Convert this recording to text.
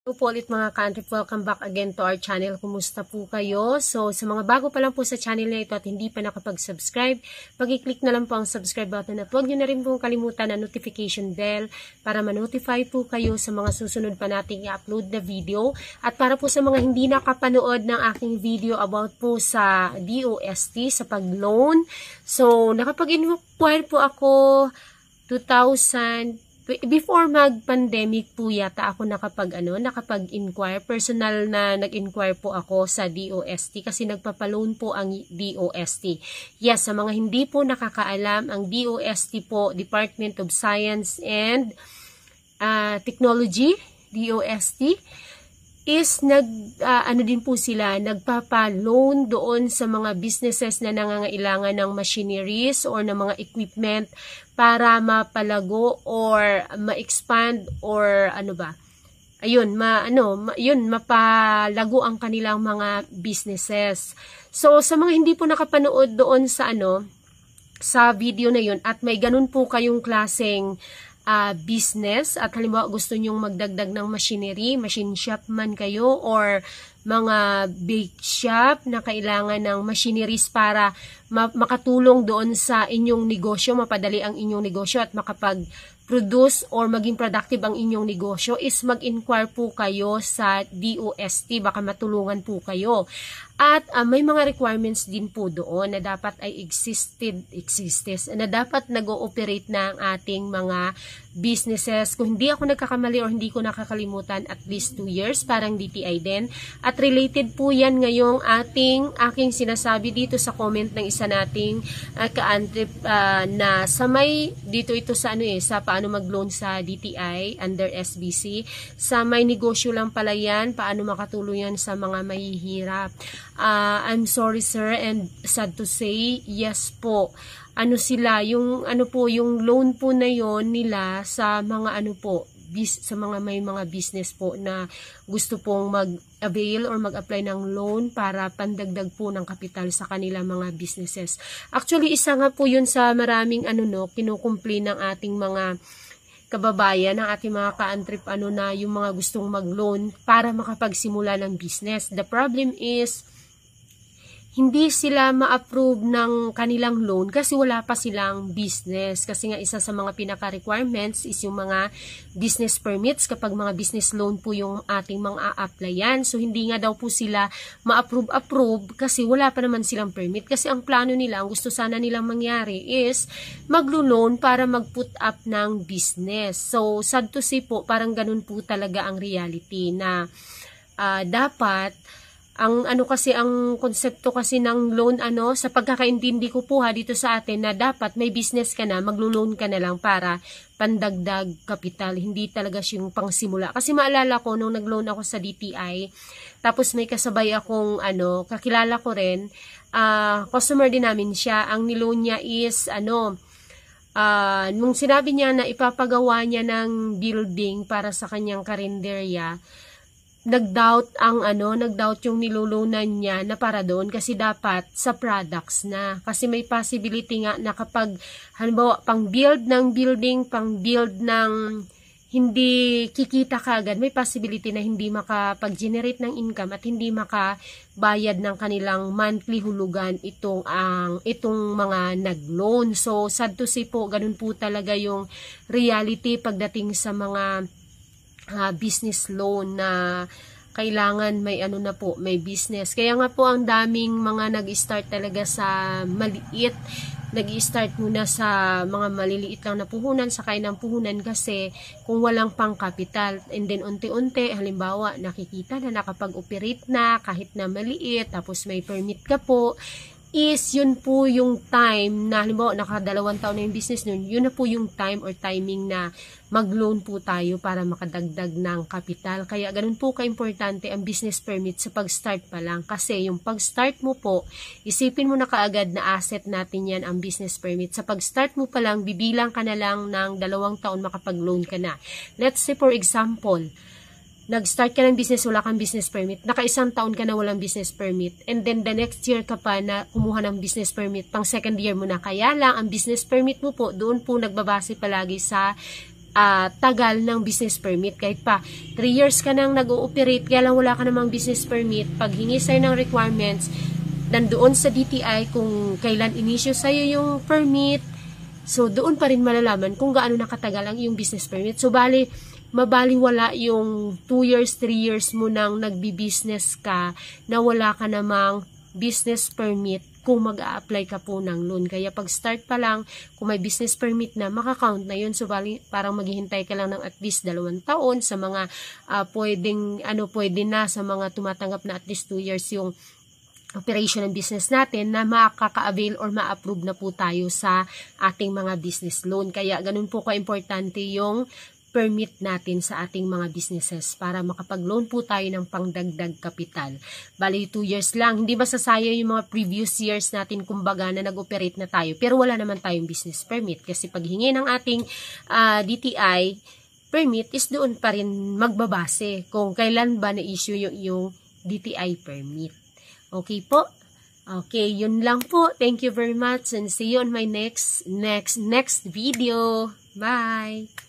Hello po ulit mga ka-Antrip, welcome back again to our channel. Kumusta po kayo? So, sa mga bago pa lang po sa channel na ito at hindi pa nakapag-subscribe, pag-i-click na lang po ang subscribe button at huwag nyo na rin pong kalimutan ang notification bell para ma-notify po kayo sa mga susunod pa nating i-upload na video. At para po sa mga hindi nakapanood ng aking video about po sa DOST, sa pag-loan. So, nakapag-inquire po ako before mag-pandemic po yata ako nakapag-inquire. Personal na nag-inquire po ako sa DOST kasi nagpapaloan po ang DOST. Yes, sa mga hindi po nakakaalam, ang DOST po, Department of Science and Technology, DOST, is din po sila, nagpapa-loan doon sa mga businesses na nangangailangan ng machineries or ng mga equipment para mapalago or ma-expand or mapalago ang kanilang mga businesses. So, sa mga hindi po nakapanood doon sa sa video na yun at may ganun po kayong klaseng business at halimbawa gusto nyong magdagdag ng machinery, machine shop man kayo or mga bake shop na kailangan ng machineries para makatulong doon sa inyong negosyo, mapadali ang inyong negosyo at makapag-produce or maging productive ang inyong negosyo, is mag-inquire po kayo sa DOST, baka matulungan po kayo. At may mga requirements din po doon na dapat ay na dapat nag-ooperate na ang ating mga businesses. Kung hindi ako nagkakamali or hindi ko nakakalimutan, at least 2 years, parang DTI din. At related po yan ngayong aking sinasabi dito sa comment ng isa nating ka-Antrip na sa may, dito ito sa sa paano mag-loan sa DTI under SBC. Sa may negosyo lang pala yan, paano makatulong yan sa mga mahihirap. I'm sorry sir and sad to say, yes po. Yung loan po na yon nila sa mga sa mga may mga business po na gusto pong mag-avail or mag-apply ng loan para pandagdag po ng kapital sa kanila mga businesses. Actually, isa nga po yun sa maraming kinukumpli ng ating mga kababayan, ng ating mga ka-Antrip na yung mga gustong mag-loan para makapagsimula ng business. The problem is hindi sila ma-approve ng kanilang loan kasi wala pa silang business. Kasi nga isa sa mga pinaka-requirements is yung mga business permits kapag mga business loan po yung ating mga a-applyan. So hindi nga daw po sila ma-approve kasi wala pa naman silang permit. Kasi ang plano nila, ang gusto sana nilang mangyari is maglo-loan para mag-put up ng business. So sad to say po, parang ganun po talaga ang reality na dapat ang konsepto kasi ng loan sa pagkakaintindi ko po dito sa atin na dapat may business ka na, maglo-loan ka na lang para pandagdag kapital, hindi talaga siyang pangsimula. Kasi maalala ko nung nag-loan ako sa DTI, tapos may kasabay akong kakilala ko rin, customer din namin siya. Ang niloan niya is nung sinabi niya na ipapagawa niya ng building para sa kanyang karinderya, nag-doubt yung nilulunan niya na para doon kasi dapat sa products na. Kasi may possibility nga na kapag halimbawa pang-build ng building, pang-build ng hindi kikita kaagad, may possibility na hindi makapag-generate ng income at hindi makabayad ng kanilang monthly hulugan itong mga nag-loan. So, sad to say po, ganun po talaga yung reality pagdating sa mga business loan na kailangan may may business. Kaya nga po ang daming mga nag-start talaga sa maliit. Nag-start muna sa mga maliliit lang na puhunan, sakay ng puhunan kasi kung walang pang capital. And then unti-unti, halimbawa, nakikita na nakapag-operate na kahit na maliit, tapos may permit ka po, is yun po yung time na halimbawa naka2 taon na yung business nun, yun na po yung time or timing na mag-loan po tayo para makadagdag ng kapital. Kaya ganun po ka-importante ang business permit sa pag-start pa lang. Kasi yung pag-start mo po, isipin mo na kaagad na asset natin yan ang business permit. Sa pag-start mo pa lang, bibilang ka na lang ng 2 taon makapag-loan ka na. Let's say for example, nag-start ka ng business, wala kang business permit, naka1 taon ka na walang business permit, and then the next year ka pa na kumuha ng business permit, pang second year mo na. Kaya lang, ang business permit mo po, doon po nagbabase palagi sa tagal ng business permit. Kahit pa 3 years ka nang nag-ooperate, kaya lang wala ka namang business permit, pag hingi sa'yo ng requirements, nandoon sa DTI kung kailan inisyo sa'yo yung permit, so doon pa rin malalaman kung gaano nakatagal ang iyong business permit. So mabaliwala yung 2 years, 3 years mo nang nagbi-business ka na wala ka namang business permit kung mag-a-apply ka po ng loan. Kaya pag start pa lang, kung may business permit na, makakount na yun. So parang maghihintay ka lang ng at least 2 taon sa mga pwede na sa mga tumatanggap na at least 2 years yung operation ng business natin, na makaka-avail or ma-approve na po tayo sa ating mga business loan. Kaya ganun po ka-importante yung permit natin sa ating mga businesses para makapag-loan po tayo ng pangdagdag kapital. Bali, 2 years lang. Hindi masasayang yung mga previous years natin, kumbaga, na nag-operate na tayo. Pero wala naman tayong business permit. Kasi paghingi ng ating DTI permit is doon pa rin magbabase kung kailan ba na-issue yung DTI permit. Okay po? Okay, yun lang po. Thank you very much and see you on my next video. Bye!